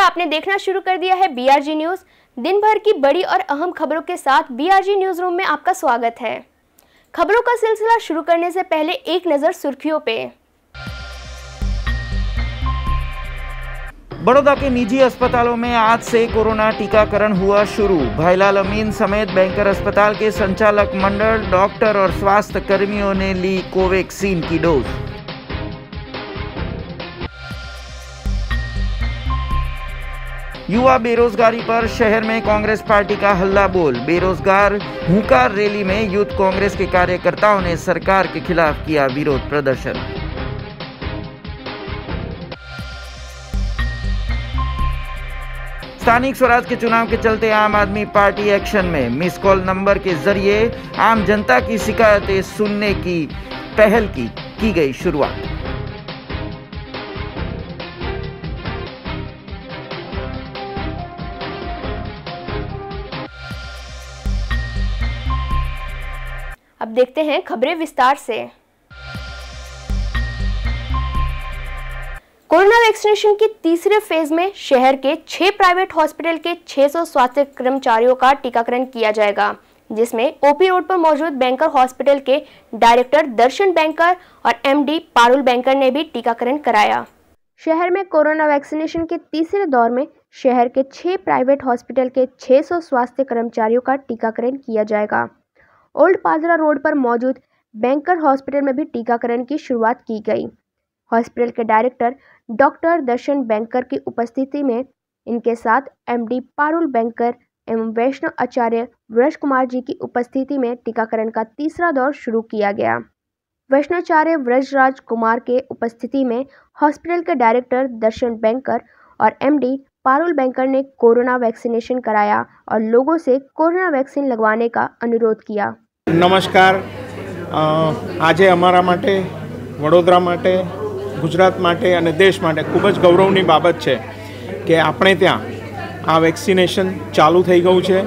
आपने देखना शुरू कर दिया है बीआरजी न्यूज। दिन भर की बड़ी और अहम खबरों के साथ बीआरजी न्यूज रूम में आपका स्वागत है। खबरों का सिलसिला शुरू करने से पहले एक नजर सुर्खियों पे। बड़ौदा के निजी अस्पतालों में आज से कोरोना टीकाकरण हुआ शुरू। भाईलाल अमीन समेत बैंकर अस्पताल के संचालक मंडल, डॉक्टर और स्वास्थ्य कर्मियों ने ली कोवैक्सीन की डोज। युवा बेरोजगारी पर शहर में कांग्रेस पार्टी का हल्ला बोल। बेरोजगार हुंकार रैली में यूथ कांग्रेस के कार्यकर्ताओं ने सरकार के खिलाफ किया विरोध प्रदर्शन। स्थानिक स्वराज के चुनाव के चलते आम आदमी पार्टी एक्शन में। मिस कॉल नंबर के जरिए आम जनता की शिकायतें सुनने की पहल की गई शुरुआत। अब देखते हैं खबरें विस्तार से। कोरोना वैक्सीनेशन की तीसरे फेज में शहर के 6 प्राइवेट हॉस्पिटल के 600 स्वास्थ्य कर्मचारियों का टीकाकरण किया जाएगा, जिसमें ओपी रोड पर मौजूद बैंकर हॉस्पिटल के डायरेक्टर दर्शन बैंकर और एमडी पारुल बैंकर ने भी टीकाकरण कराया। शहर में कोरोना वैक्सीनेशन के तीसरे दौर में शहर के 6 प्राइवेट हॉस्पिटल के 600 स्वास्थ्य कर्मचारियों का टीकाकरण किया जाएगा। ओल्ड पाजरा रोड पर मौजूद बैंकर हॉस्पिटल में भी टीकाकरण की शुरुआत की गई। हॉस्पिटल के डायरेक्टर डॉक्टर दर्शन बैंकर की उपस्थिति में इनके साथ एमडी पारुल बैंकर एवं वैष्णव आचार्य व्रज कुमार जी की उपस्थिति में टीकाकरण का तीसरा दौर शुरू किया गया। वैष्णवाचार्य व्रजराज कुमार के उपस्थिति में हॉस्पिटल के डायरेक्टर दर्शन बैंकर और एमडी पारुल बैंकर ने कोरोना वैक्सीनेशन कराया और लोगों से कोरोना वैक्सीन लगवाने का अनुरोध किया। नमस्कार, आज अमरा माटे वडोदरा माटे गुजरात माटे अने देश माटे खूब ज गौरवनी बाबत है कि आपणे त्यां आ वेक्सिनेशन चालू थई गयुं छे,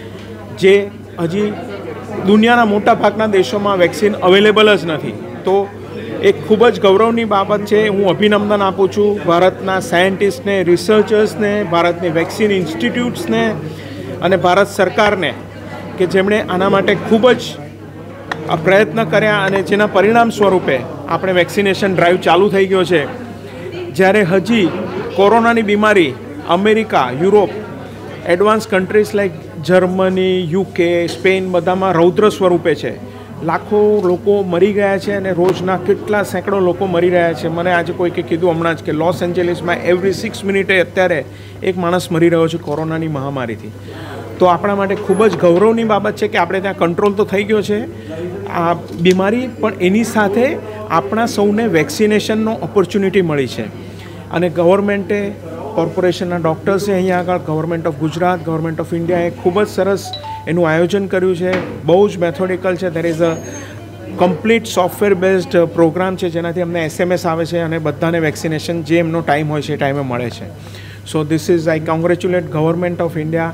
जे हजी दुनियाना मोटा भागना देशों में वेक्सिन अवेलेबल ज नथी। तो एक खूब ज गौरवनी बाबत है। हूँ अभिनंदन आपू छूँ भारतना सायंटिस्ट ने, रिसर्चर्स ने, भारतनी वेक्सिन इंस्टिट्यूट्स ने अने भारत सरकार ने कि जेमणे आना माटे खूब ज प्रयत्न कर्या अने जेना परिणाम स्वरूपे आपणे वेक्सिनेशन ड्राइव चालू थई गयो छे। ज्यारे हजी कोरोनानी बीमारी America, Europe, advance countries like Germany, UK, Spain बधामां रौद्र स्वरूपे छे। लाखों लोको मरी गया है और रोजना केटला सैकड़ों लोग मरी रहा है। मैंने आज कोई कीधु हमणां ज कि लॉस एंजेलिस में एवरी 6 मिनिटे अत्यारे एक माणस मरी रह्यो छे कोरोनानी महामारी थी। तो आपणा माटे खूब ज गौरवनी बाबत है कि आपणे त्यां कंट्रोल तो थई गयो छे आ बीमारी, पण एनी साथे आपणा सौने वेक्सिनेशननो ऑपर्च्युनिटी मळी छे। अने गवर्नमेंटे, कॉर्पोरेशनना डॉक्टर्से अहींया आगळ government of Gujarat, government of इंडियाए खूब ज सरस एનું આયોજન કર્યું છે। બહુ જ મેથોડિકલ છે। There is a complete software based program છે, જેનાથી અમને એસએમએસ આવે છે અને બધાને વેક્સિનેશન જે એમનો ટાઈમ હોય છે એ ટાઈમે મળે છે। So this is I congratulate government of India,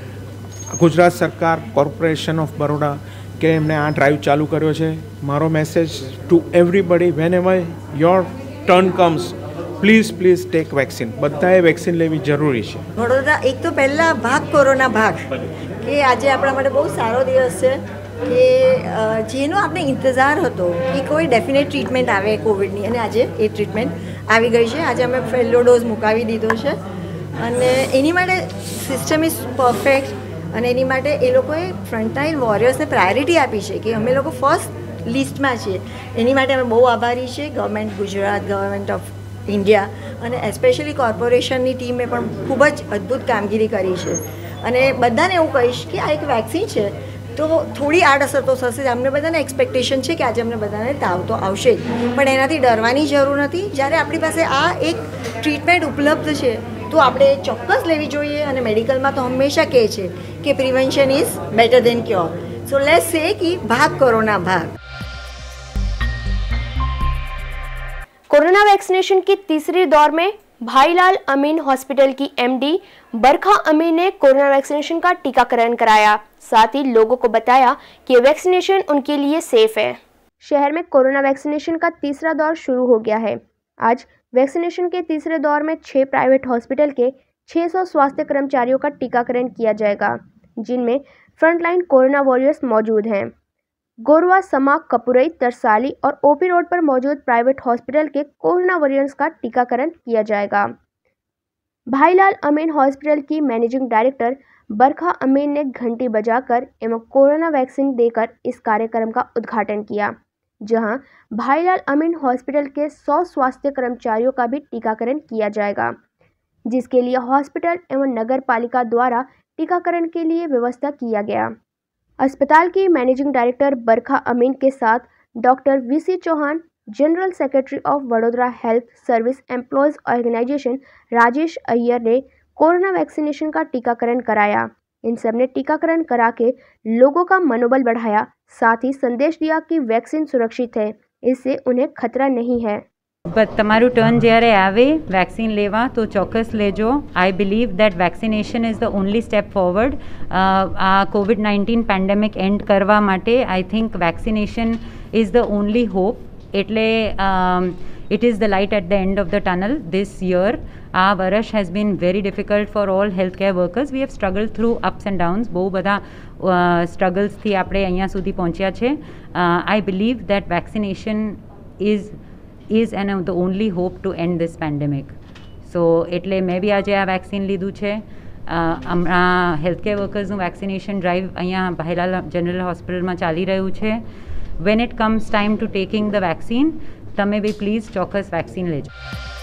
Gujarat સરકાર, કોર્પોરેશન ઓફ બરોડા કે એમણે આ ડ્રાઈવ ચાલુ કર્યો છે। મારો message to everybody, whenever your turn comes, please take vaccine. બધાએ વેક્સિન લેવી જરૂરી છે। વડોદરા એક તો પહેલાં ભાગ કોરોના ભાગ કે આજે આપણા માટે બહુ સારો દિવસ છે કે જેનો આપણે ઇંતજાર હતો કે કોઈ ડેફિનેટ ટ્રીટમેન્ટ આવે કોવિડની, અને આજે એ ટ્રીટમેન્ટ આવી ગઈ છે। આજે અમે પહેલો ડોઝ મુકાવી દીધો છે અને એની માટે સિસ્ટમ ઇઝ પરફેક્ટ અને એની માટે એ લોકોએ ફ્રન્ટલાઇન વોરિયર્સને પ્રાયોરિટી આપી છે કે અમે લોકો ફર્સ્ટ લિસ્ટમાં છીએ। એની માટે અમે બહુ આભારી છીએ government Gujarat, government of India અને એસ્પેશિયલી કોર્પોરેશનની ટીમે પણ ખૂબ જ અદ્ભુત કામગીરી કરી છે। અને બધાને એવું કહીશ કે આ એક વેક્સિન છે તો થોડી આડઅસર તો થશે। અમને બધાને એક્સપેક્ટેશન છે કે આજે અમને બધાને તાવ તો આવશે જ, પણ એનાથી ડરવાની જરૂર નથી। જ્યારે આપણી પાસે આ એક ટ્રીટમેન્ટ ઉપલબ્ધ છે તો આપણે ચોક્કસ લેવી જોઈએ। અને મેડિકલમાં તો હંમેશા કહે છે કે prevention is better than cure. So let's say કે ભાગ કોરોના भाग। कोरोना वैक्सीनेशन के तीसरे दौर में भाईलाल अमीन हॉस्पिटल की एमडी बरखा अमीन ने कोरोना वैक्सीनेशन का टीकाकरण कराया। साथ ही लोगों को बताया कि वैक्सीनेशन उनके लिए सेफ है। शहर में कोरोना वैक्सीनेशन का तीसरा दौर शुरू हो गया है। आज वैक्सीनेशन के तीसरे दौर में 6 प्राइवेट हॉस्पिटल के 600 स्वास्थ्य कर्मचारियों का टीकाकरण किया जाएगा, जिनमें फ्रंटलाइन कोरोना वॉरियर्स मौजूद हैं। गोरवा, समा, कपुरई, तरसाली और ओपी रोड पर मौजूद प्राइवेट हॉस्पिटल के कोरोना वॉरियर्स का टीकाकरण किया जाएगा। भाईलाल अमीन हॉस्पिटल की मैनेजिंग डायरेक्टर बरखा अमीन ने घंटी बजाकर एवं कोरोना वैक्सीन देकर इस कार्यक्रम का उद्घाटन किया, जहां भाईलाल अमीन हॉस्पिटल के 100 स्वास्थ्य कर्मचारियों का भी टीकाकरण किया जाएगा, जिसके लिए हॉस्पिटल एवं नगर पालिका द्वारा टीकाकरण के लिए व्यवस्था किया गया। अस्पताल की मैनेजिंग डायरेक्टर बरखा अमीन के साथ doctor VC Chauhan, general secretary of Vadodara health service employees organisation Rajesh Iyer ने कोरोना वैक्सीनेशन का टीकाकरण कराया। इन सब ने टीकाकरण करा के लोगों का मनोबल बढ़ाया, साथ ही संदेश दिया कि वैक्सीन सुरक्षित है, इससे उन्हें खतरा नहीं है। તમારું ટર્ન જ્યારે આવે વેક્સિન લેવા તો ચોક્કસ લેજો. I believe that vaccination is the only step forward. આ કોવિડ-19 પેન્ડેમિક એન્ડ કરવા માટે I think vaccination is the only hope. એટલે it is the light at the end of the tunnel this year. Our વર્ષ has been very difficult for all healthcare workers. We have struggled through ups and downs. બહુ બધા સ્ટ્રગલ્સથી આપણે અહીંયા સુધી પહોંચ્યા છે. I believe that vaccination is and the only hope to end this pandemic. So એટલે મેં બી આજે આ વેક્સિન લીધું છે. હમણાં હેલ્થકેર વર્કર્સનું વેક્સિનેશન ડ્રાઈવ અહીંયા ભાઈલાલ જનરલ હોસ્પિટલમાં ચાલી રહ્યું છે. When it comes time to taking the vaccine, તમે બી પ્લીઝ ચોક્કસ વેક્સિન લેજો.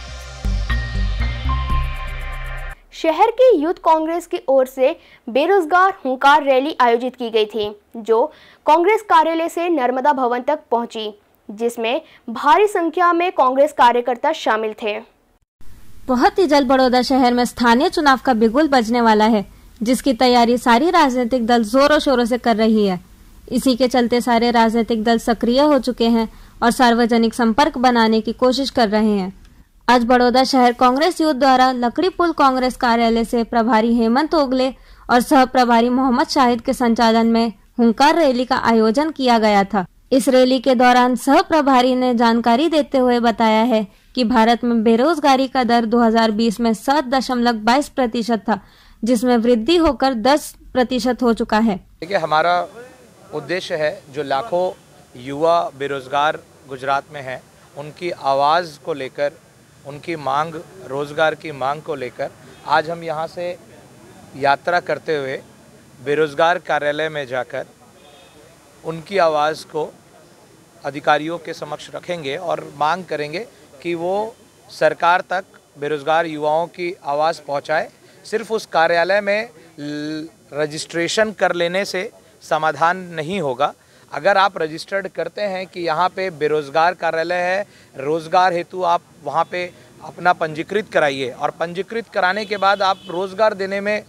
शहर की यूथ कांग्रेस की ओर से बेरोजगार हुंकार रैली आयोजित की गई थी, जो कांग्रेस कार्यालय से नर्मदा भवन तक पहुंची, जिसमें भारी संख्या में कांग्रेस कार्यकर्ता शामिल थे। बहुत ही जल्द बड़ौदा शहर में स्थानीय चुनाव का बिगुल बजने वाला है, जिसकी तैयारी सारी राजनीतिक दल जोरों शोरों से कर रही है। इसी के चलते सारे राजनीतिक दल सक्रिय हो चुके हैं और सार्वजनिक संपर्क बनाने की कोशिश कर रहे हैं। आज बड़ौदा शहर कांग्रेस यूथ द्वारा लकड़ी पुल कांग्रेस कार्यालय से प्रभारी हेमंत ओगले और सह प्रभारी मोहम्मद शाहिद के संचालन में हुंकार रैली का आयोजन किया गया था। इस रैली के दौरान सह प्रभारी ने जानकारी देते हुए बताया है कि भारत में बेरोजगारी का दर 2020 में 7.22% था, जिसमें वृद्धि होकर 10% हो चुका है। देखिए, हमारा उद्देश्य है जो लाखों युवा बेरोजगार गुजरात में हैं, उनकी आवाज़ को लेकर, उनकी मांग, रोज़गार की मांग को लेकर आज हम यहाँ से यात्रा करते हुए बेरोज़गार कार्यालय में जाकर उनकी आवाज़ को अधिकारियों के समक्ष रखेंगे और मांग करेंगे कि वो सरकार तक बेरोज़गार युवाओं की आवाज़ पहुँचाए। सिर्फ उस कार्यालय में रजिस्ट्रेशन कर लेने से समाधान नहीं होगा। अगर आप रजिस्टर्ड करते हैं कि यहाँ पे बेरोज़गार कार्यालय है, रोज़गार हेतु आप वहाँ पे अपना पंजीकृत कराइए और पंजीकृत कराने के बाद आप रोज़गार देने में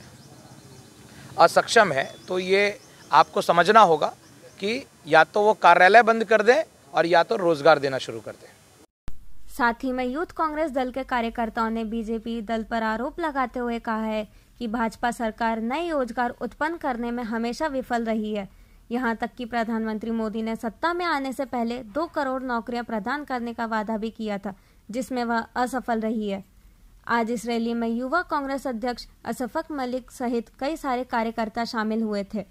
असक्षम है, तो ये आपको समझना होगा कि या तो वो कार्यालय बंद कर दें और या तो रोज़गार देना शुरू कर दें। साथ ही में यूथ कांग्रेस दल के कार्यकर्ताओं ने बीजेपी दल पर आरोप लगाते हुए कहा है कि भाजपा सरकार नए रोजगार उत्पन्न करने में हमेशा विफल रही है। यहाँ तक कि प्रधानमंत्री मोदी ने सत्ता में आने से पहले 2 करोड़ नौकरियां प्रदान करने का वादा भी किया था, जिसमें वह असफल रही है। आज इस रैली में युवा कांग्रेस अध्यक्ष असफक मलिक सहित कई सारे कार्यकर्ता शामिल हुए थे।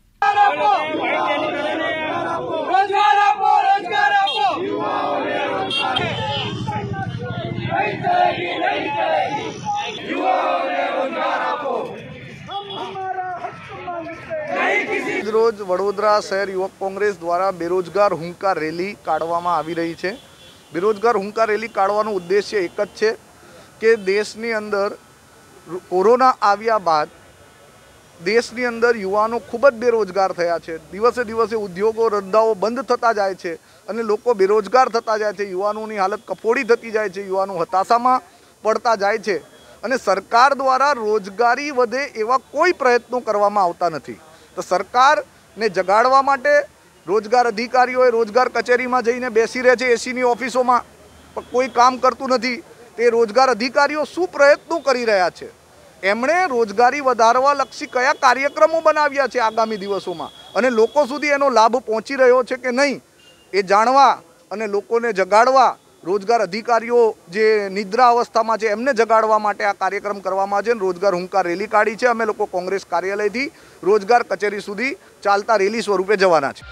રોજ વડોદરા શહેર યુવક કોંગ્રેસ દ્વારા બેરોજગાર હુંકાર રેલી કાઢવામાં આવી રહી છે। બેરોજગાર હુંકાર રેલી કાઢવાનો ઉદ્દેશ્ય એક જ છે કે દેશની અંદર કોરોના આવ્યા બાદ દેશની અંદર યુવાનો ખૂબ જ બેરોજગાર થયા છે। દિવસે દિવસે ઉદ્યોગો ધંધાઓ બંધ થતા જાય છે અને લોકો બેરોજગાર થતા જાય છે। યુવાનોની હાલત કફોડી થતી જાય છે, યુવાનો હતાશામાં પડતા જાય છે અને સરકાર દ્વારા રોજગારી વધે એવા કોઈ પ્રયત્નો કરવામાં આવતા નથી। तो सरकार ने जगाड़वा माटे रोजगार अधिकारीओ रोजगार कचेरी में जईने बेसी रहे छे एसीनी ऑफिसों में, पण कोई काम करतुं नथी। ते रोजगार अधिकारीओ शुं प्रयत्नों करी रह्या छे? एमणे रोजगारी वधारवा लक्षी कया कार्यक्रमों बनाव्या छे आगामी दिवसों में अने लोको सुधी एनो लाभ पहोंची रह्यो छे के नहीं, ए जाणवा अने लोकोने जगाड़वा રોજગાર અધિકારીઓ જે નિદ્રા અવસ્થામાં છે એમને જગાડવા માટે આ કાર્યક્રમ કરવામાં છે. રોજગાર હુંકાર રેલી કાઢી છે. અમે લોકો કોંગ્રેસ કાર્યાલયથી રોજગાર કચેરી સુધી ચાલતા રેલી સ્વરૂપે જવાના છે.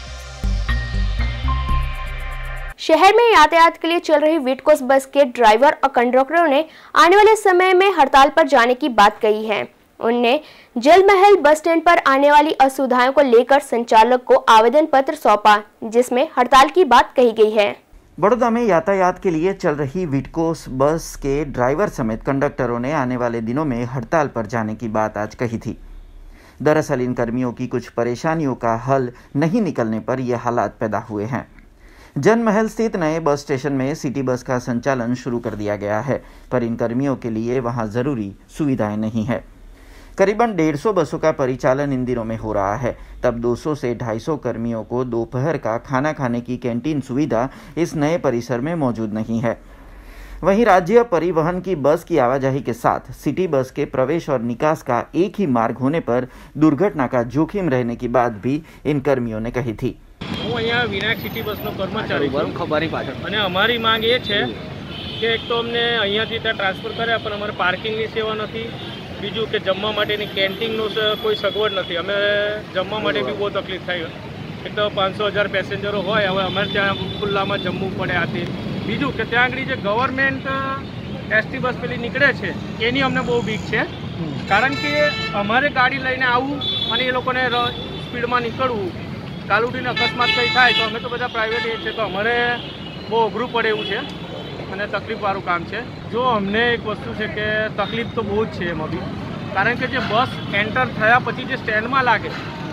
शहर में यातायात के लिए चल रही वीटकोस बस के ड्राइवर और कंडक्टरों ने आने वाले समय में हड़ताल पर जाने की बात कही है. उनने जल महल बस स्टैंड पर आने वाली असुविधाओं को लेकर संचालक को आवेदन पत्र सौंपा, जिसमें हड़ताल की बात कही गई है. बड़ौदा में यातायात के लिए चल रही वीटकोस बस के ड्राइवर समेत कंडक्टरों ने आने वाले दिनों में हड़ताल पर जाने की बात आज कही थी. दरअसल इन कर्मियों की कुछ परेशानियों का हल नहीं निकलने पर यह हालात पैदा हुए हैं. जन महल स्थित नए बस स्टेशन में सिटी बस का संचालन शुरू कर दिया गया है, पर इन कर्मियों के लिए वहां जरूरी सुविधाएं नहीं है. करीबन 150 बसों का परिचालन इन दिनों में हो रहा है. तब 200 से 250 कर्मियों को दोपहर का खाना खाने की कैंटीन सुविधा इस नए परिसर में मौजूद नहीं है. वहीं राज्य परिवहन की बस की आवाजाही के साथ सिटी बस के प्रवेश और निकास का एक ही मार्ग होने पर दुर्घटना का जोखिम रहने की बात भी इन कर्मियों ने कही थी. હું અહીંયા વિનાયક સિટી બસનો કર્મચારી છું. ખબરની પાછળ અને અમારી માંગ એ છે કે એક તો અમને અહીંયાથી ત્યાં ટ્રાન્સફર કર્યા, પણ અમારે પાર્કિંગની સેવા નથી. બીજું કે જમવા માટેની કેન્ટીનનો કોઈ સગવડ નથી. અમે જમવા માટે બી બહુ તકલીફ થાય. એક તો 500,000 પેસેન્જરો હોય, હવે અમારે ત્યાં ખુલ્લામાં જમવું પડે આથી. બીજું કે ત્યાં આગળ જે ગવર્મેન્ટ એસટી બસ પેલી નીકળે છે એની અમને બહુ બીક છે. કારણ કે અમારે ગાડી લઈને આવવું અને એ લોકોને સ્પીડમાં નીકળવું, કાલ ઉઠીને અકસ્માત કંઈ થાય તો અમે તો બધા પ્રાઇવેટ એ છે, તો અમારે બહુ અઘરું પડે એવું છે અને તકલીફવાળું કામ છે. જો અમને એક વસ્તુ છે કે તકલીફ તો બહુ જ છે એમાં બી, કારણ કે જે બસ એન્ટર થયા પછી જે સ્ટેન્ડમાં લાગે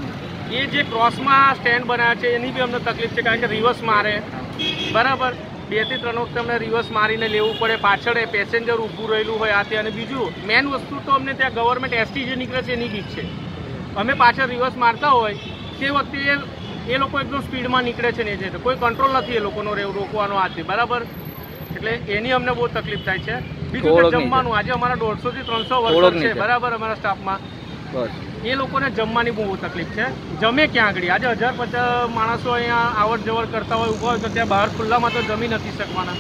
એ જે ક્રોસમાં સ્ટેન્ડ બનાવ્યા છે એની બી અમને તકલીફ છે. કારણ કે રિવર્સ મારે, બરાબર 2 થી 3 વખત અમને રિવર્સ મારીને લેવું પડે, પાછળ પેસેન્જર ઊભું રહેલું હોય આથી. અને બીજું મેન વસ્તુ તો અમને ત્યાં ગવર્મેન્ટ એસટી જે નીકળે છે એની બીક છે. અમે પાછળ રિવર્સ મારતા હોય તે વખતે એ લોકો એકદમ સ્પીડમાં નીકળે છે ને, એ છે કોઈ કંટ્રોલ નથી એ લોકોનો રોકવાનો હાથથી, બરાબર. એટલે એની અમને બહુ તકલીફ થાય છે. બીજું કે જમવાનું, આજે અમારા 150 થી 300 વર્કર છે, બરાબર, અમારા સ્ટાફમાં, એ લોકોને જમવાની બહુ તકલીફ છે. જમે ક્યાં આગળ? આજે 1050 માણસો અહીંયા આવડ જવડ કરતા હોય, ઊભા હોય, તો ત્યાં બહાર ખુલ્લામાં તો જમી નથી શકવાના.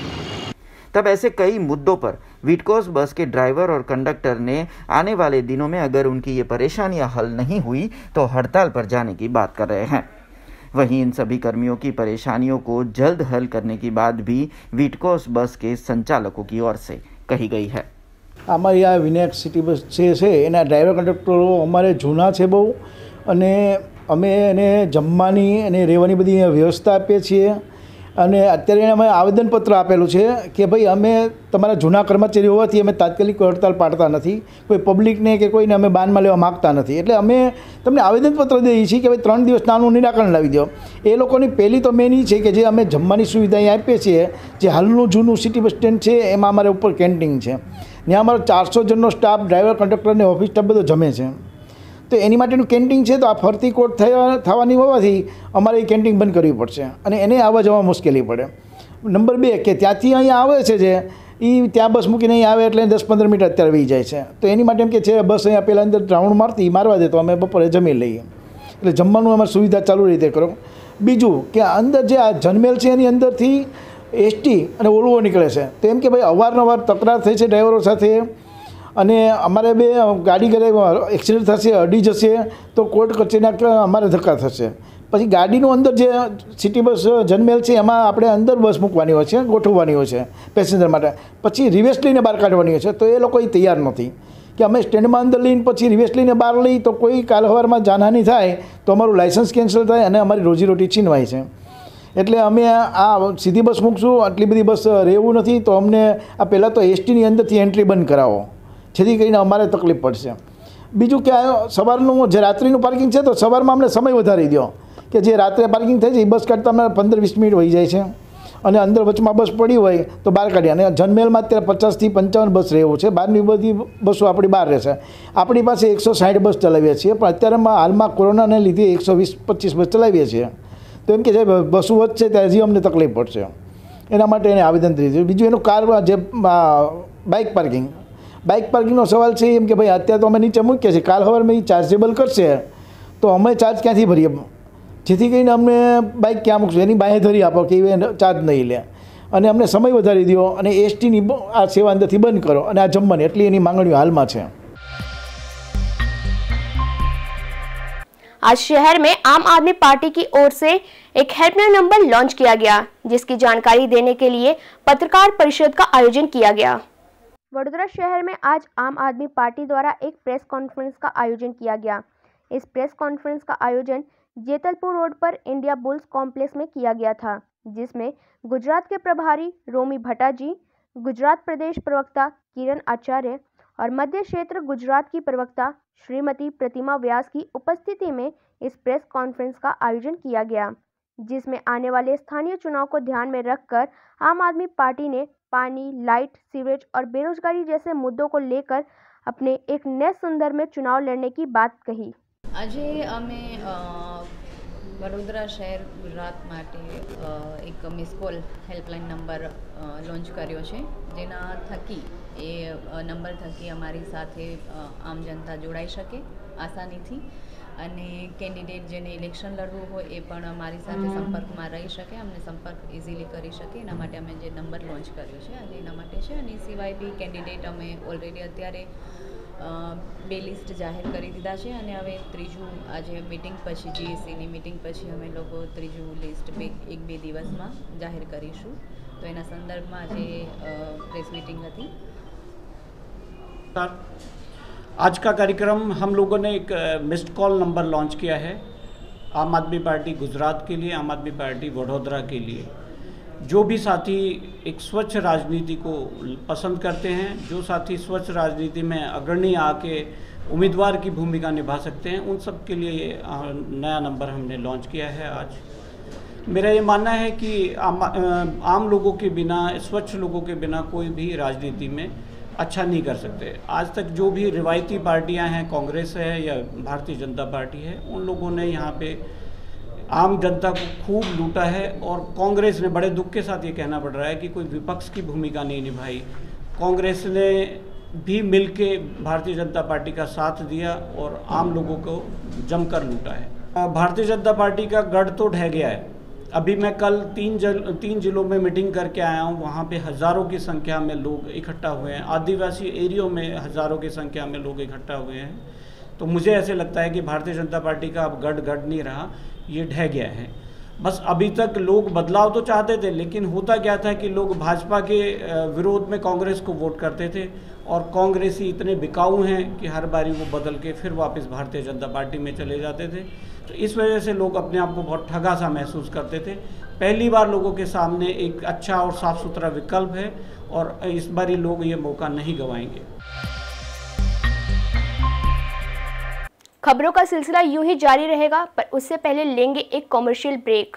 तब ऐसे कई मुद्दों पर वीटकोस बस के ड्राइवर और कंडक्टर ने आने वाले दिनों में अगर उनकी ये परेशानियां हल नहीं हुई तो हड़ताल पर जाने की बात कर रहे हैं. वहीं इन सभी कर्मियों की परेशानियों को जल्द हल करने की बात भी वीटकोस बस के संचालकों की ओर से कही गई है. અમારી આ વિનાયક સિટી બસ છે એના ડ્રાઈવર કંડક્ટરો અમારે જૂના છે બહુ, અને અમે એને જમવાની અને રહેવાની બધી વ્યવસ્થા આપીએ છીએ. અને અત્યારે અમે આવેદનપત્ર આપેલું છે કે ભાઈ અમે તમારા જૂના કર્મચારી હોવાથી અમે તાત્કાલિક હડતાલ પાડતા નથી, કોઈ પબ્લિકને કે કોઈને અમે બાનમાં લેવા માગતા નથી. એટલે અમે તમને આવેદનપત્ર દઈએ છીએ કે ભાઈ 3 દિવસ નાનું નિરાકરણ લાવી દો. એ લોકોની પહેલી તો મેન એ છે કે જે અમે જમવાની સુવિધા અહીં આપીએ છીએ, જે હાલનું જૂનું સિટી બસ સ્ટેન્ડ છે એમાં અમારે ઉપર કેન્ટીન છે, ત્યાં અમારો 400 જણનો સ્ટાફ, ડ્રાઈવર, કંડક્ટર અને ઓફિસ સ્ટાફ બધો જમે છે. તો એની માટેનું કેન્ટીન છે, તો આ ફરતી કોટ થવાની હોવાથી અમારે એ કેન્ટીન બંધ કરવી પડશે અને એને આવવા જવા મુશ્કેલી પડે. નંબર 2 કે ત્યાંથી અહીંયા આવે છે જે એ ત્યાં બસ મૂકીને અહીં આવે એટલે 10-15 મિનિટ અત્યારે વહી જાય છે. તો એની માટે એમ કે છે બસ અહીંયા પહેલાં અંદર રાઉન્ડ મારવા દે તો અમે બપોરે જમી લઈએ. એટલે જમવાનું અમારી સુવિધા ચાલુ રીતે કરો. બીજું કે અંદર જે આ જનમેલ છે એની અંદરથી એસટી અને ઓલવો નીકળે છે, તો એમ કે ભાઈ અવારનવાર તકરાર થઈ છે ડ્રાઈવરો સાથે, અને અમારે બે ગાડી કરે એક્સિડન્ટ થશે, અડી જશે તો કોર્ટ કચેરીના અમારે ધક્કા થશે. પછી ગાડીનું અંદર જે સિટી બસ જનમેલ છે એમાં આપણે અંદર બસ મૂકવાની હોય છે, ગોઠવવાની હોય છે પેસેન્જર માટે, પછી રિવેસ લઈને બહાર કાઢવાની હોય છે. તો એ લોકો તૈયાર નથી કે અમે સ્ટેન્ડમાં અંદર લઈને પછી રિવેસ લઈને બહાર લઈ તો કોઈ કાલ સવારમાં જાનહાની થાય તો અમારું લાઇસન્સ કેન્સલ થાય અને અમારી રોજીરોટી છીનવાય છે. એટલે અમે આ સીધી બસ મૂકશું, આટલી બધી બસ રહેવું નથી, તો અમને આ પહેલાં તો એસટીની અંદરથી એન્ટ્રી બંધ કરાવો, જેથી કરીને અમારે તકલીફ પડશે. બીજું કે સવારનું જે રાત્રિનું પાર્કિંગ છે તો સવારમાં અમને સમય વધારી દો, કે જે રાત્રે પાર્કિંગ થાય છે એ બસ કાઢતા અમને 15-20 મિનિટ વહી જાય છે, અને અંદર વચમાં બસ પડી હોય તો બહાર કાઢી. અને જનમેલમાં અત્યારે 50 થી 55 બસ રહેવું છે, બહારની બધી બસો આપણી બહાર રહેશે. આપણી પાસે 160 બસ ચલાવીએ છીએ, પણ અત્યારે હાલમાં કોરોનાને લીધે 120-25 બસ ચલાવીએ છીએ. તો એમ કે જે બસો વધશે ત્યાં હજી અમને તકલીફ પડશે, એના માટે એને આવેદન દીધું. બીજું એનું કાર જે બાઇક પાર્કિંગનો સવાલ છે એમ કે ભાઈ અત્યારે તો અમે નીચે મૂકીએ છીએ, કાલ સવારમાં એ ચાર્જેબલ કરશે તો અમે ચાર્જ ક્યાંથી ભરીએ, જેથી કરીને અમને બાઇક ક્યાં મૂકશું એની બાંહેધરી આપો કે એ ચાર્જ નહીં લે. અને અમને સમય વધારી દો અને એસટીની આ સેવા અંદરથી બંધ કરો અને આ જમવાની એટલી એની માંગણીઓ હાલમાં છે। आज शहर में आम आदमी पार्टी की ओर से एक हेल्पलाइन नंबर लॉन्च किया गया, जिसकी जानकारी देने के लिए पत्रकार परिषद का आयोजन किया गया। वडोदरा शहर में आज आम आदमी पार्टी द्वारा एक प्रेस कॉन्फ्रेंस का आयोजन किया गया। इस प्रेस कॉन्फ्रेंस का आयोजन जेतलपुर रोड पर इंडिया बुल्स कॉम्प्लेक्स में किया गया था, जिसमें गुजरात के प्रभारी रोमी भट्टा जी, गुजरात प्रदेश प्रवक्ता किरण आचार्य और मध्य क्षेत्र गुजरात की प्रवक्ता श्रीमती प्रतिमा व्यास की उपस्थिति में इस प्रेस कॉन्फ्रेंस का आयोजन किया गया, जिसमें आने वाले स्थानीय चुनाव को ध्यान में रखकर आम आदमी पार्टी ने पानी, लाइट, सीवरेज और बेरोजगारी जैसे मुद्दों को लेकर अपने एक नए संदर्भ में चुनाव लड़ने की बात कही। આજે અમે વડોદરા શહેર ગુજરાત માટે એક miss call helpline number launch કર્યો છે, જેના થકી એ નંબર થકી અમારી સાથે આમ જનતા જોડાઈ શકે આસાનીથી અને કેન્ડિડેટ જેને ઇલેક્શન લડવું હોય એ પણ અમારી સાથે સંપર્કમાં રહી શકે, અમને સંપર્ક ઇઝીલી કરી શકે, એના માટે અમે જે નંબર લોન્ચ કર્યો છે આજે એના માટે છે। અને સિવાય બી કેન્ડિડેટ અમે ઓલરેડી અત્યારે બે લિસ્ટ જાહેર કરી દીધા છે અને હવે ત્રીજું આજે મીટિંગ પછી જીએસસીની મીટિંગ પછી અમે લોકો ત્રીજું લિસ્ટ એક બે દિવસમાં જાહેર કરીશું। તો એના સંદર્ભમાં આજે પ્રેસ મીટિંગ હતી। आज का कार्यक्रम हम लोगों ने एक मिस्ड कॉल नंबर लॉन्च किया है आम आदमी पार्टी गुजरात के लिए, आम आदमी पार्टी वडोदरा के लिए। जो भी साथी एक स्वच्छ राजनीति को पसंद करते हैं, जो साथी स्वच्छ राजनीति में अग्रणी आके उम्मीदवार की भूमिका निभा सकते हैं, उन सब के लिए ये नया नंबर हमने लॉन्च किया है आज। मेरा ये मानना है कि आम लोगों के बिना, स्वच्छ लोगों के बिना कोई भी राजनीति में अच्छा नहीं कर सकते। आज तक जो भी रिवायती पार्टियां हैं, कांग्रेस है या भारतीय जनता पार्टी है, उन लोगों ने यहाँ पे आम जनता को खूब लूटा है और कांग्रेस ने, बड़े दुख के साथ ये कहना पड़ रहा है कि कोई विपक्ष की भूमिका नहीं निभाई। कांग्रेस ने भी मिलके भारतीय जनता पार्टी का साथ दिया और आम लोगों को जमकर लूटा है। भारतीय जनता पार्टी का गढ़ तो ढह गया है। अभी मैं कल तीन जिलों में मीटिंग करके आया हूँ, वहाँ पे हज़ारों की संख्या में लोग इकट्ठा हुए हैं, आदिवासी एरियो में हज़ारों की संख्या में लोग इकट्ठा हुए हैं। तो मुझे ऐसे लगता है कि भारतीय जनता पार्टी का अब गढ़ नहीं रहा, ये ढह गया है। बस अभी तक लोग बदलाव तो चाहते थे, लेकिन होता क्या था कि लोग भाजपा के विरोध में कांग्रेस को वोट करते थे और कांग्रेसी इतने बिकाऊ हैं कि हर बारी वो बदल के फिर वापस भारतीय जनता पार्टी में चले जाते थे। तो इस वजह से लोग अपने आप को बहुत ठगा सा महसूस करते थे। पहली बार लोगों के सामने एक अच्छा और साफ सुथरा विकल्प है और इस बार लोग ये मौका नहीं गंवाएंगे। खबरों का सिलसिला यूं ही जारी रहेगा, पर उससे पहले लेंगे एक कॉमर्शियल ब्रेक।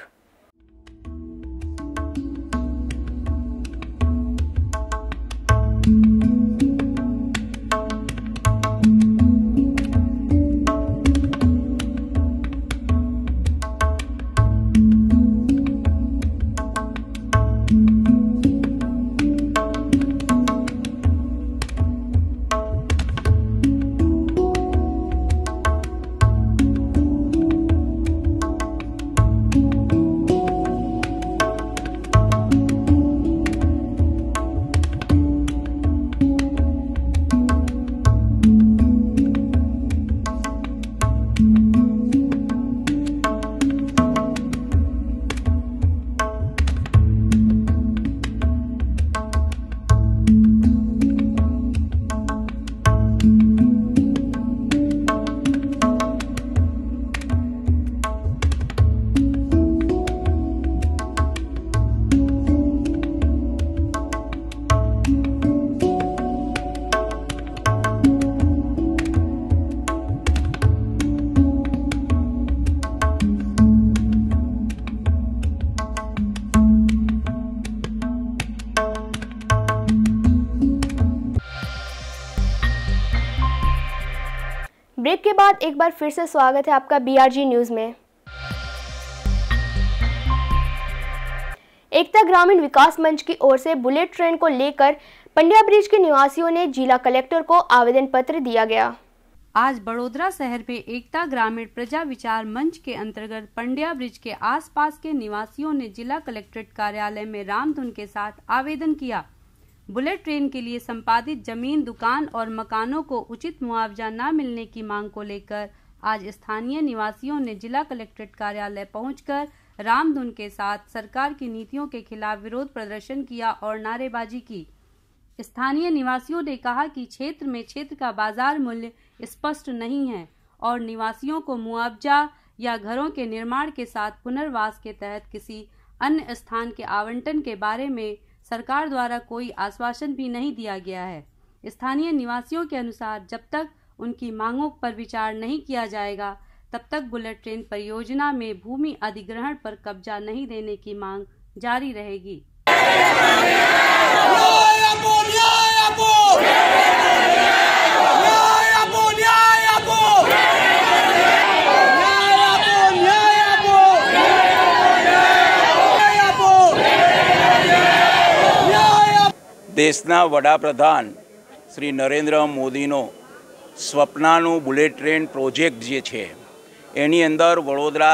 ब्रेक के बाद एक बार फिर से स्वागत है आपका बीआरजी न्यूज में। एकता ग्रामीण विकास मंच की ओर से बुलेट ट्रेन को लेकर पंड्या ब्रिज के निवासियों ने जिला कलेक्टर को आवेदन पत्र दिया गया। आज बड़ोदरा शहर में एकता ग्रामीण प्रजा विचार मंच के अंतर्गत पंड्या ब्रिज के आसपास के निवासियों ने जिला कलेक्ट्रेट कार्यालय में रामधुन के साथ आवेदन किया। बुलेट ट्रेन के लिए संपादित जमीन, दुकान और मकानों को उचित मुआवजा न मिलने की मांग को लेकर आज स्थानीय निवासियों ने जिला कलेक्ट्रेट कार्यालय पहुंचकर रामधुन के साथ सरकार की नीतियों के खिलाफ विरोध प्रदर्शन किया और नारेबाजी की। स्थानीय निवासियों ने कहा कि क्षेत्र में क्षेत्र का बाजार मूल्य स्पष्ट नहीं है और निवासियों को मुआवजा या घरों के निर्माण के साथ पुनर्वास के तहत किसी अन्य स्थान के आवंटन के बारे में सरकार द्वारा कोई आश्वासन भी नहीं दिया गया है। स्थानीय निवासियों के अनुसार जब तक उनकी मांगों पर विचार नहीं किया जाएगा तब तक बुलेट ट्रेन परियोजना में भूमि अधिग्रहण पर कब्जा नहीं देने की मांग जारी रहेगी। દેશના વડાપ્રધાન શ્રી નરેન્દ્ર મોદીનો સ્વપ્નાનું બુલેટ ટ્રેન પ્રોજેક્ટ જે છે એની અંદર વડોદરા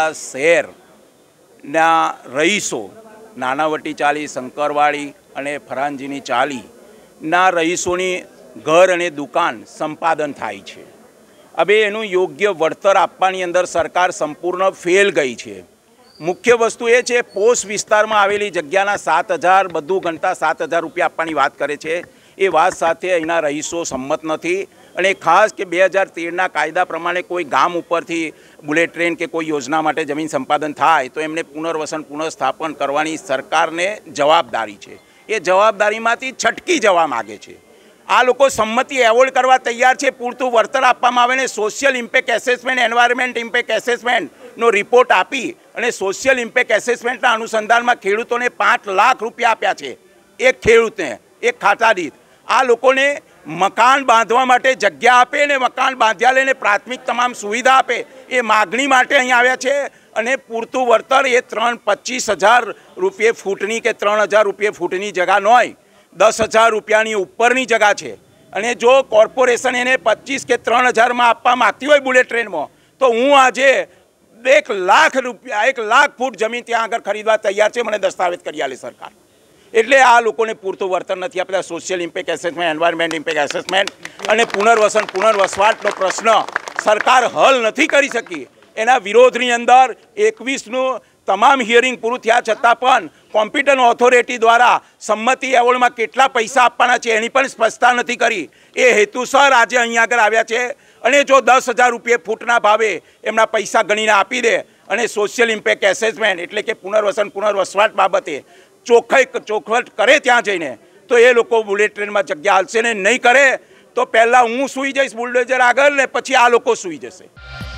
શહેરના રહીશો નાનાવટી ચાલી, શંકરવાડી અને ફરાંજીની ચાલીના રહીશોની ઘર અને દુકાન સંપાદન થાય છે। હવે એનું યોગ્ય વળતર આપવાની અંદર સરકાર સંપૂર્ણ ફેલ ગઈ છે। मुख्य वस्तु ए छे पोस्ट विस्तार में आवेली जग्याना 7,000 बधु गणता 7,000 रुपया आपवानी बात करे छे। ए बात साथे अहींना रहीशो सम्मत नथी अने खास के 2013 कायदा प्रमाणे कोई गाम उपरथी बुलेट ट्रेन के कोई योजना माटे जमीन संपादन थाय तो एमने पुनर्वसन पुनर्स्थापन करवानी सरकारने जवाबदारी छे। ए जवाबदारीमांथी छटकी जवा मागे छे। आ लोको सम्मति एवोर्ड करवा तैयार छे, पूरतुं वळतर आपवामां आवे ने social impact assessment, environment impact assessment नो रिपोर्ट आपी अने सोशियल इम्पेक्ट एसेसमेंटना अनुसंधानमां खेडूतोने 5 लाख रुपया आप्या छे एक खेडूतने, एक खाता दीठ। आ लोकोने मकान बांधवा माटे जग्या आपे ने मकान बांध्या लईने प्राथमिक तमाम सुविधा आपे ए मागणी माटे अहीं आव्या छे अने पूरतुं वळतर ए 25,000 रुपये फूटनी के 3,000 रुपये फूटनी जगह नोय 10,000 रुपयानी उपरनी जगह छे अने जो कॉर्पोरेशन एने 25 के 3,000 में आपवा मागती होय बुलेट ट्रेन में तो हूँ आज 1 लाख रुपया 1 लाख फूट जमीन त्यां आगळ खरीदवा तैयार छे। मने दस्तावेज करी आले सरकार। एटले आ लोकोने पूरतुं वळतर नथी आपल्या social impact assessment, environment impact assessment अने पुनर्वसन पुनर्वसवाटनो प्रश्न सरकार हल नथी करी शकी। एना विरोधनी अंदर 21નું तमाम हियरिंग पूरुं थया छतां पण कॉम्पिटન્ટ ऑथोरिटी द्वारा सम्मति एवोर्ड में केटला पैसा आपवाना छे एनी पण स्पष्टता नथी करी। ए हेतुसर आज अहीं आगळ आव्या छे अने जो 10,000 रुपये फूटना भावे एमना पैसा गणीने आपी दे अने सोशियल इम्पेक्ट एसेसमेंट एटले के पुनर्वसन पुनर्वसवाट बाबते चोखवट करे त्यां जईने तो ए लोको बुलेट ट्रेन में जग्या हालशे ने नहीं करे तो पहला हूँ सूई जईश बुलडोजर आगळ ने पछी आ लोको सूई जशे।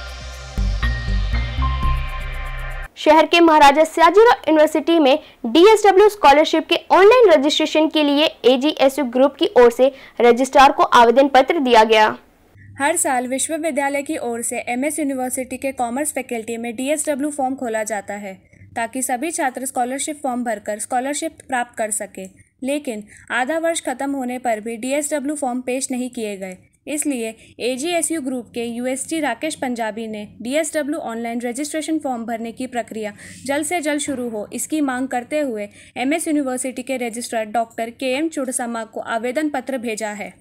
शहर के महाराजा सयाजीराव यूनिवर्सिटी में DSW स्कॉलरशिप के ऑनलाइन रजिस्ट्रेशन के लिए AGSU ग्रुप की ओर से रजिस्ट्रार को आवेदन पत्र दिया गया। हर साल विश्वविद्यालय की ओर से MS यूनिवर्सिटी के कॉमर्स फैकल्टी में DSW फॉर्म खोला जाता है ताकि सभी छात्र स्कॉलरशिप फॉर्म भरकर स्कॉलरशिप प्राप्त कर सके, लेकिन आधा वर्ष खत्म होने पर भी DSW फॉर्म पेश नहीं किए गए। इसलिए AGSU ग्रुप के UST राकेश पंजाबी ने DSW ऑनलाइन रजिस्ट्रेशन फॉर्म भरने की प्रक्रिया जल्द से जल्द शुरू हो इसकी मांग करते हुए MS यूनिवर्सिटी के रजिस्ट्रार डॉक्टर KM चुड़समा को आवेदन पत्र भेजा है।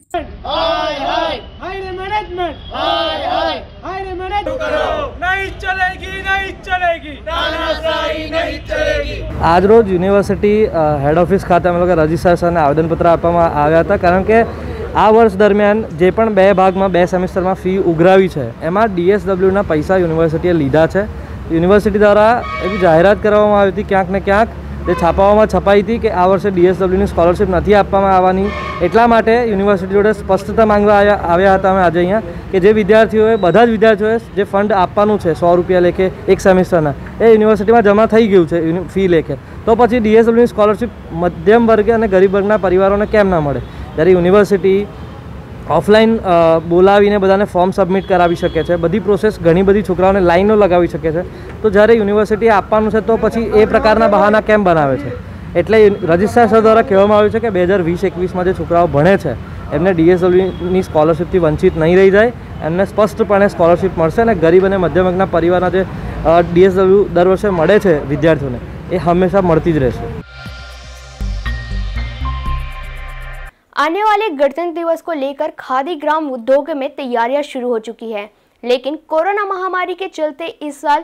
आज रोज यूनिवर्सिटी हेड ऑफिस खाते अमे लोग रजिस्ट्रेशन आवेदन पत्र आपवामां आव्या हता कारण के आ वर्ष दरमियान जे पण 2 भागमां 2 सेमिस्टर में फी उघरावी है एमां DSW ना पैसा यूनिवर्सिटीए लीधा है। यूनिवर्सिटी द्वारा एवी जाहेरात करवामां आवी हती क्यांक ने क्यांक जे छापामां छपाई थी कि आ वर्षे DSW ની स्कॉलरशिप नहीं आपवामां आववानी એટલા માટે यूनिवर्सिटी जोड़े स्पष्टता मांगवा आव्या हता अमे आजे अहींया कि जे विद्यार्थीओए बधा ज विद्यार्थीओए जे फंड आपवानुं छे 100 रुपया लेखे एक सेमिस्टरना ए यूनिवर्सिटीमां जमा थई गयुं छे फी लेखे तो पछी DSW ની स्कॉलरशिप मध्यम वर्ग अने गरीब वर्गना परिवारोने केम न मळे। त्यारे यूनिवर्सिटी ऑफलाइन बोलावीने बधाने फॉर्म सबमिट करावी शके छे, बधी प्रोसेस घणी बधी छोकराओने लाइनो लगावी शके छे तो ज्यारे यूनिवर्सिटी आपवानुं छे तो पछी ए प्रकारना बहाना केम बनावे छे। एटले रजिस्ट्रार सर द्वारा कहेवामां आव्युं छे कि 2020-21 में जो छोकराओ भणे छे एमने DSW ની स्कॉलरशिप थी वंचित नहीं रही जाए એમને સ્પષ્ટપણે સ્કોલરશિપ મળશે અને ગરીબ અને મધ્યમ વર્ગના પરિવારના જે DSW દર વર્ષે મળે છે વિદ્યાર્થીઓને એ હંમેશા મળતી જ રહેશે। आने वाले गणतंत्र दिवस को लेकर खादी ग्राम उद्योग में तैयारियां शुरू हो चुकी है, लेकिन कोरोना महामारी के चलते इस साल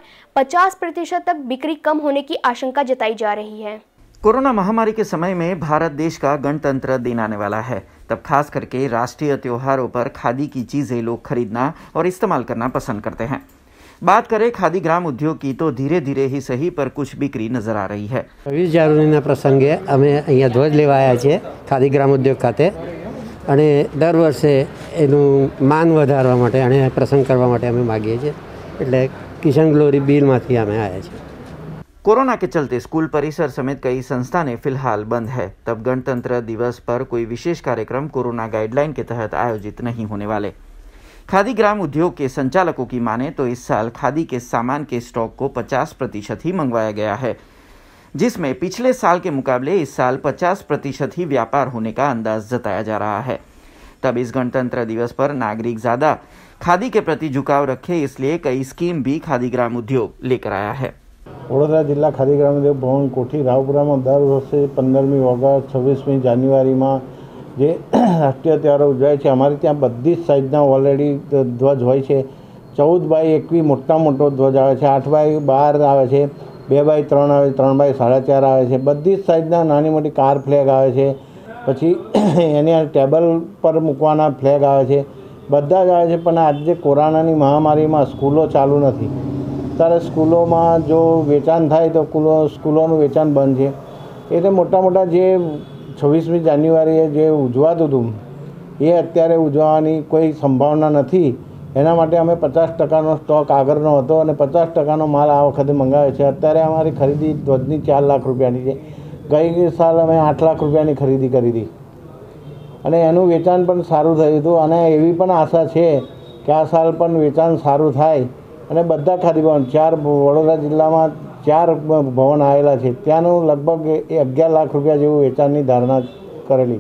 50% तक बिक्री कम होने की आशंका जताई जा रही है। कोरोना महामारी के समय में भारत देश का गणतंत्र दिन आने वाला है, तब खास करके राष्ट्रीय त्योहारों पर खादी की चीजें लोग खरीदना और इस्तेमाल करना पसंद करते हैं। बात करें खादी ग्राम उद्योग की तो धीरे धीरे ही सही पर कुछ बिक्री नजर आ रही है। 20 જાન્યુઆરીના પ્રસંગે અમે અહીંયા ધ્વજ લેવા આવ્યા છીએ ખાદી ગ્રામ ઉદ્યોગ ખાતે અને દર વર્ષે એનું માન વધારવા માટે અને પ્રસંગ કરવા માટે અમે માગીએ છીએ, એટલે કિશન ગ્લોરી બિલમાંથી અમે આવ્યા છીએ। कोरोना के चलते स्कूल परिसर समेत कई संस्थानें फिलहाल बंद है, तब गणतंत्र दिवस पर कोई विशेष कार्यक्रम कोरोना गाइडलाइन के तहत आयोजित नहीं होने वाले। खादी ग्राम उद्योग के संचालकों की माने तो इस साल खादी के सामान के स्टॉक को 50% ही मंगवाया गया है, जिसमें पिछले साल के मुकाबले इस साल 50% ही व्यापार होने का अंदाज जताया जा रहा है। तब इस गणतंत्र दिवस पर नागरिक ज्यादा खादी के प्रति झुकाव रखे, इसलिए कई स्कीम भी खादी ग्राम उद्योग लेकर आया है। वडोदरा जिला खादी ग्राम उद्योग भवन कोठी रावपुरा में दर वर्षे 15મી ઓગસ્ટ 26મી જાન્યુઆરીમાં જે રાષ્ટ્રીય તહેવારો ઉજવાય છે, અમારે ત્યાં બધી જ સાઇઝના ઓલરેડી ધ્વજ હોય છે। 14x21 મોટા મોટો ધ્વજ આવે છે, 8x12 આવે છે, 2x3 આવે છે, 3x4.5 આવે છે, બધી જ સાઇઝના નાની મોટી કાર ફ્લેગ આવે છે, પછી એની ટેબલ પર મૂકવાના ફ્લેગ આવે છે, બધા જ આવે છે। પણ આજે કોરોનાની મહામારીમાં સ્કૂલો ચાલુ નથી, ત્યારે સ્કૂલોમાં જો વેચાણ થાય તો સ્કૂલોનું વેચાણ બંધ છે, એટલે મોટા મોટા જે 26મી જાન્યુઆરીએ જે ઉજવાતું હતું એ અત્યારે ઉજવવાની કોઈ સંભાવના નથી। એના માટે અમે 50%નો સ્ટોક આગળનો હતો અને 50%નો માલ આ વખતે મંગાવ્યો છે। અત્યારે અમારી ખરીદી ધ્વજની 4 લાખ રૂપિયાની છે, ગઈ સાલ અમે 8 લાખ રૂપિયાની ખરીદી કરી હતી અને એનું વેચાણ પણ સારું થયું હતું અને એવી પણ આશા છે કે આ સાલ પણ વેચાણ સારું થાય અને બધા ખાદી ભવન 4 વડોદરા જિલ્લામાં 4 ભવન આવેલા છે, ત્યાંનું લગભગ 11 લાખ રૂપિયા જેવું વેચાણની ધારણા કરેલી।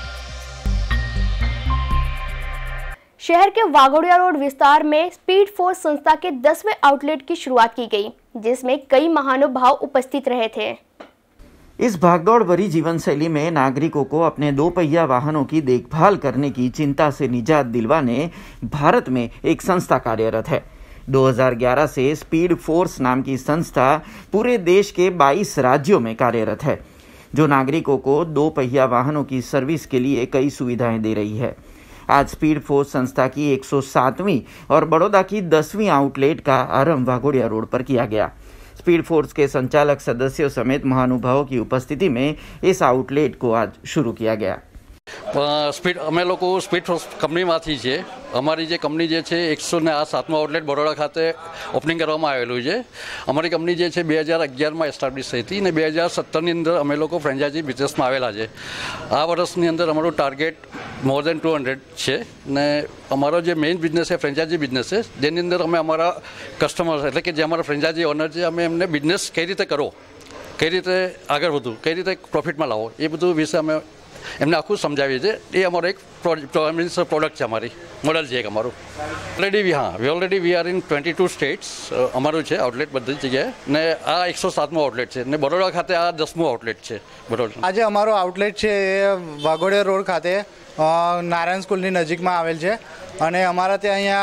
शहर के वाघोड़िया रोड विस्तार में स्पीड फोर्स संस्था के 10वें आउटलेट की शुरुआत की गई, जिसमें कई महानुभाव उपस्थित रहे थे। इस भागदौड़ भरी जीवन शैली में नागरिकों को अपने 2 पहिया वाहनों की देखभाल करने की चिंता से निजात दिलवाने भारत में एक संस्था कार्यरत है। 2011 से स्पीड फोर्स नाम की संस्था पूरे देश के 22 राज्यों में कार्यरत है, जो नागरिकों को 2 पहिया वाहनों की सर्विस के लिए कई सुविधाएं दे रही है। आज स्पीड फोर्स संस्था की 107वीं और बड़ौदा की 10वीं आउटलेट का आरंभ वाघोड़िया रोड पर किया गया। स्पीड फोर्स के संचालक सदस्यों समेत महानुभावों की उपस्थिति में इस आउटलेट को आज शुरू किया गया। સ્પીડ અમે લોકો સ્પીડ ફોર્સ કંપનીમાંથી છે। અમારી જે કંપની જે છે 107મો આઉટલેટ બરોડા ખાતે ઓપનિંગ કરવામાં આવેલું છે। અમારી કંપની જે છે 2011માં એસ્ટાબ્લિશ થઈ હતી અને 2017ની અંદર અમે લોકો ફ્રેન્ચાઇઝી બિઝનેસમાં આવેલા છે। આ વર્ષની અંદર અમારું ટાર્ગેટ મોર દેન 200 છે ને અમારો જે મેઇન બિઝનેસ છે ફ્રેન્ચાઇઝી બિઝનેસ છે, જેની અંદર અમે અમારા કસ્ટમર એટલે કે જે અમારા ફ્રેન્ચાઇઝી ઓનર છે અમે એમને બિઝનેસ કઈ રીતે કરો, કઈ રીતે આગળ વધવું, કઈ રીતે પ્રોફિટમાં લાવો એ બધું વિશે અમે એમને આખું સમજાવીએ છીએ। એ અમારો એક પ્રોડક્ટ છે, અમારી મોડલ છે એક અમારું। Already we are in 22 states અમારું છે આઉટલેટ બધી જગ્યાએ ને આ 107મો આઉટલેટ છે ને બરોડા ખાતે આ 10મું આઉટલેટ છે બરોડા। આજે અમારો આઉટલેટ છે એ વાઘોડિયા રોડ ખાતે નારાયણ સ્કૂલની નજીકમાં આવેલ છે અને અમારા ત્યાં અહીંયા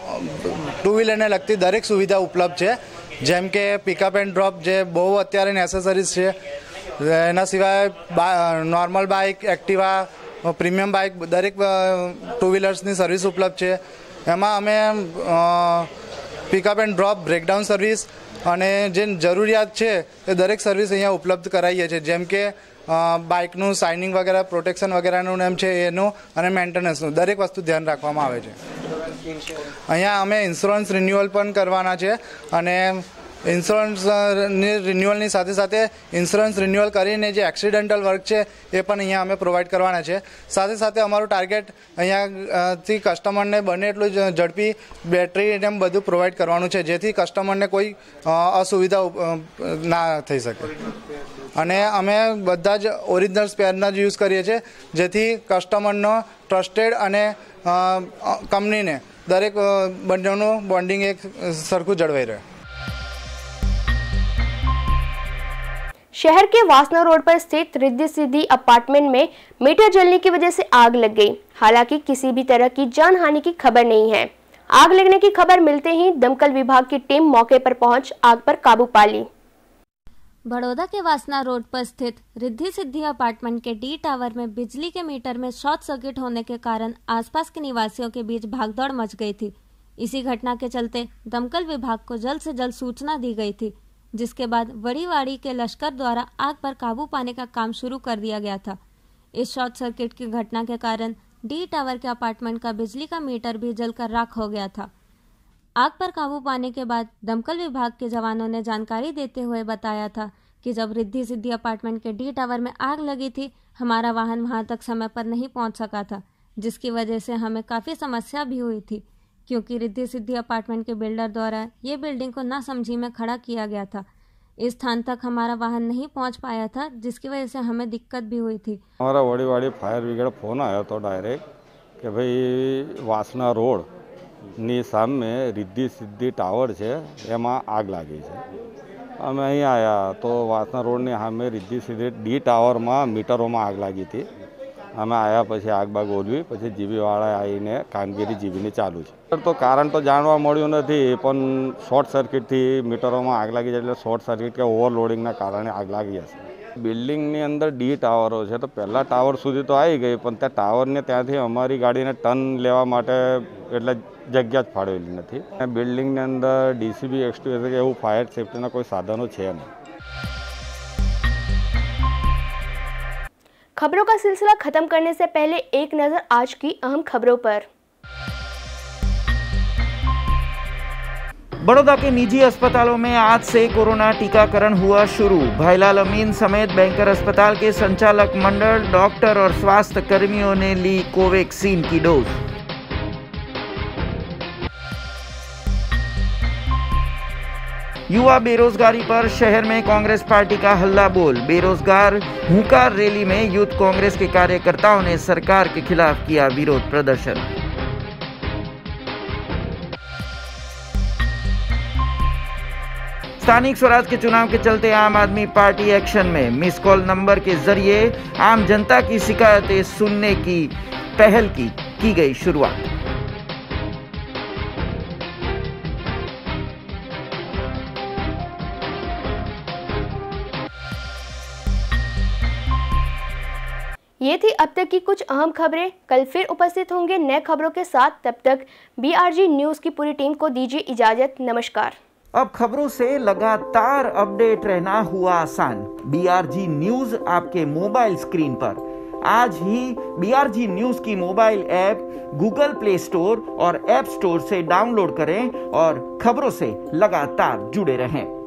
2 વ્હીલરને લગતી દરેક સુવિધા ઉપલબ્ધ છે, જેમ કે પિકઅપ એન્ડ ડ્રોપ જે બહુ અત્યારે નેસેસરીઝ છે, એના સિવાય normal bike, Activa, premium bike દરેક 2 વ્હીલર્સની સર્વિસ ઉપલબ્ધ છે। એમાં અમે pickup and drop, breakdown service અને જે જરૂરિયાત છે એ દરેક સર્વિસ અહીંયા ઉપલબ્ધ કરાવીએ છીએ, જેમ કે બાઇકનું સાઇનિંગ વગેરે, પ્રોટેક્શન વગેરેનું એમ છે એનું અને મેન્ટેનન્સનું દરેક વસ્તુ ધ્યાન રાખવામાં આવે છે। અહીંયા અમે ઇન્સ્યોરન્સ રિન્યુઅલ પણ કરવાના છે અને ઇન્સ્યોરન્સ રિન્યુઅલની સાથે સાથે ઇન્સ્યોરન્સ રિન્યુઅલ કરીને જે એક્સિડેન્ટલ વર્ક છે એ પણ અહીંયા અમે પ્રોવાઈડ કરવાના છે। સાથે સાથે અમારું ટાર્ગેટ અહીંયાથી કસ્ટમરને બને એટલું ઝડપી બેટરી એમ બધું પ્રોવાઈડ કરવાનું છે, જેથી કસ્ટમરને કોઈ અસુવિધા ના થઈ શકે। અને અમે બધા જ ઓરિજિનલ સ્પેરના જ યુઝ કરીએ છીએ, જેથી કસ્ટમરનો ટ્રસ્ટેડ અને કંપનીને દરેક બંનેનું બોન્ડિંગ એક સરખું જળવાઈ રહે. शहर के वासना रोड पर स्थित रिद्धि सिद्धि अपार्टमेंट में मीटर जलने की वजह से आग लग गई। हालांकि किसी भी तरह की जान हानि की खबर नहीं है। आग लगने की खबर मिलते ही दमकल विभाग की टीम मौके पर पहुंच आग पर काबू पा ली। बड़ौदा के वासना रोड पर स्थित रिद्धि सिद्धि अपार्टमेंट के डी टावर में बिजली के मीटर में शॉर्ट सर्किट होने के कारण आसपास के निवासियों के बीच भागदौड़ मच गई थी। इसी घटना के चलते दमकल विभाग को जल्द से जल्द सूचना दी गई थी, जिसके बाद बड़ीवाड़ी के लश्कर द्वारा आग पर काबू पाने का काम शुरू कर दिया गया था। इस शॉर्ट सर्किट की घटना के कारण डी टावर के अपार्टमेंट का बिजली का मीटर भी जलकर राख हो गया था। आग पर काबू पाने के बाद दमकल विभाग के जवानों ने जानकारी देते हुए बताया था कि जब रिद्धि सिद्धि अपार्टमेंट के डी टावर में आग लगी थी, हमारा वाहन वहां तक समय पर नहीं पहुंच सका था, जिसकी वजह से हमें काफ़ी समस्या भी हुई थी, क्योंकि रिद्धि सिद्धि अपार्टमेंट के बिल्डर द्वारा ये बिल्डिंग को नासमझी में खड़ा किया गया था। इस स्थान तक हमारा वाहन नहीं पहुंच पाया था, जिसकी वजह से हमें दिक्कत भी हुई थी। हमारा वड़ीवाड़ी फायर ब्रिगेड फोन आया तो डायरेक्ट कि भाई वासना रोड ની સામે રિદ્ધિ સિદ્ધિ ટાવર છે એમાં આગ લાગી છે। અમે અહીં આવ્યા તો વાસના રોડની સામે રિદ્ધિ સિદ્ધિ ડી ટાવરમાં મીટરોમાં આગ લાગી હતી। અમે આવ્યા પછી આગ બાગ ઓલવી પછી જીબીવાળા આવીને કામગીરી જીબીની ચાલુ છે। તો કારણ તો જાણવા મળ્યું નથી, પણ શોર્ટ સર્કિટથી મીટરોમાં આગ લાગી છે, એટલે શોર્ટ સર્કિટ કે ઓવરલોડિંગના કારણે આગ લાગી હશે। બિલ્ડિંગની અંદર ડી ટાવરો છે તો પહેલાં ટાવર સુધી તો આવી ગઈ, પણ ત્યાં ટાવરને ત્યાંથી અમારી ગાડીને ટર્ન લેવા માટે એટલે જગ્યા જ ફાળવેલી નથી। બિલ્ડિંગની અંદર ડીસીબી એક્સટીએસ કે એવું ફાયર સેફ્ટીના કોઈ સાધનો છે નહીં। खबरों का सिलसिला खत्म करने से पहले एक नजर आज की अहम खबरों पर। बड़ौदा के निजी अस्पतालों में आज से कोरोना टीकाकरण हुआ शुरू। भाईलाल अमीन समेत बैंकर अस्पताल के संचालक मंडल, डॉक्टर और स्वास्थ्य कर्मियों ने ली कोवैक्सीन की डोज। युवा बेरोजगारी पर शहर में कांग्रेस पार्टी का हल्ला बोल। बेरोजगार हुंकार रैली में यूथ कांग्रेस के कार्यकर्ताओं ने सरकार के खिलाफ किया विरोध प्रदर्शन। स्थानिक स्वराज के चुनाव के चलते आम आदमी पार्टी एक्शन में। मिस कॉल नंबर के जरिए आम जनता की शिकायतें सुनने की पहल की गई शुरुआत। ये थी अब तक की कुछ अहम खबरें। कल फिर उपस्थित होंगे नए खबरों के साथ। तब तक BRG न्यूज की पूरी टीम को दीजिए इजाजत। नमस्कार। अब खबरों से लगातार अपडेट रहना हुआ आसान। BRG न्यूज आपके मोबाइल स्क्रीन पर। आज ही BRG न्यूज की mobile app Google Play Store और ऐप स्टोर से डाउनलोड करें और खबरों से लगातार जुड़े रहें।